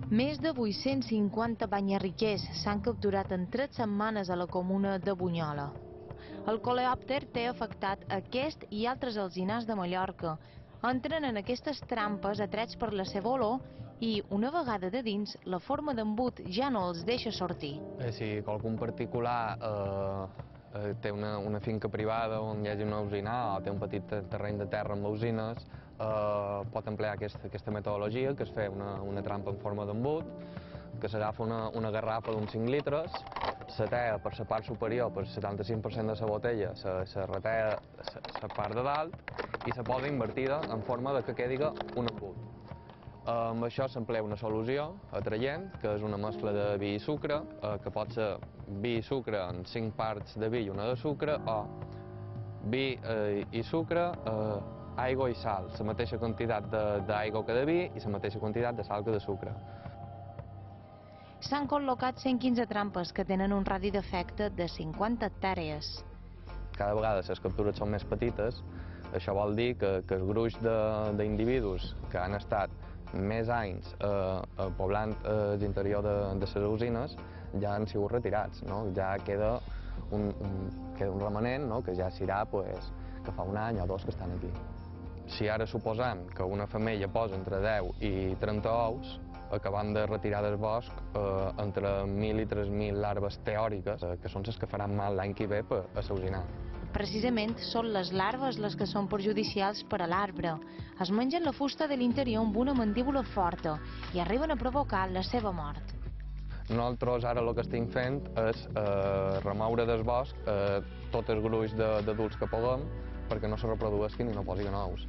Més de 850 banyarriquers s'han capturat en 3 setmanes a la comuna de Bunyola. El coleòpter té afectat aquest i altres alzinars de Mallorca. Entren en aquestes trampes atrets per la seva olor i, una vegada de dins, la forma d'embut ja no els deixa sortir. Si qualcun particular té una finca privada on hi hagi una usina o té un petit terreny de terra amb usines, pot emplear aquesta metodologia, que és fer una trampa en forma d'embut, que s'agafa una garrafa d'uns 5 litres, se tea per la part superior, per el 75% de la botella, se retea la part de dalt i se posa invertida en forma que quedi un embut. Amb això s'emplea una solució atraient, que és una mescla de vi i sucre, que pot ser vi i sucre en 5 parts de vi i una de sucre, o vi i sucre, aigua i sal, la mateixa quantitat d'aigua que de vi i la mateixa quantitat de sal que de sucre. S'han col·locat 115 trampes que tenen un radi d'efecte de 50 hectàrees. Cada vegada les captures són més petites, això vol dir que el gruix d'individus que han estat més anys poblant l'interior de les usines ja han sigut retirats, ja queda un remanent, que ja serà que fa un any o dos que estan aquí. Si ara suposem que una femella posa entre 10 i 30 ous, acabant de retirar del bosc entre 1.000 i 3.000 larves teòriques, que són les que faran mal l'any que ve a l'usinar. Precisament són les larves les que són perjudicials per a l'arbre. Es mengen la fusta de l'interior amb una mandíbula forta i arriben a provocar la seva mort. Nosaltres ara el que estem fent és remoure del bosc tot el gruix d'adults que puguem perquè no se reprodueixin i no posin ous.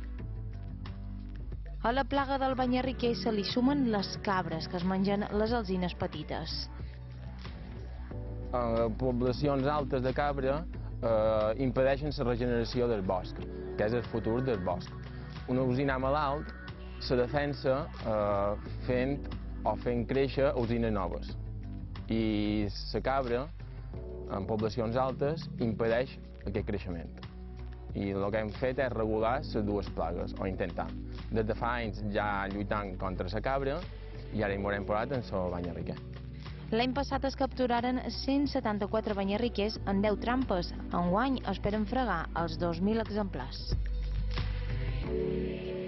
A la plaga del banyarriquer se li sumen les cabres que es mengen les alzines petites. Poblacions altes de cabra impedeixen la regeneració del bosc, que és el futur del bosc. Una usina malalt se defensa fent créixer usines noves. I la cabra, en poblacions altes, impedeix aquest creixement. I el que hem fet és regular les dues plagues, o intentar. Des de fa anys ja lluitant contra la cabra i ara hi m'haurem posat en el banyarriquer. L'any passat es capturaren 174 banyarriquers en 10 trampes. Enguany esperen fregar els 2.000 exemplars.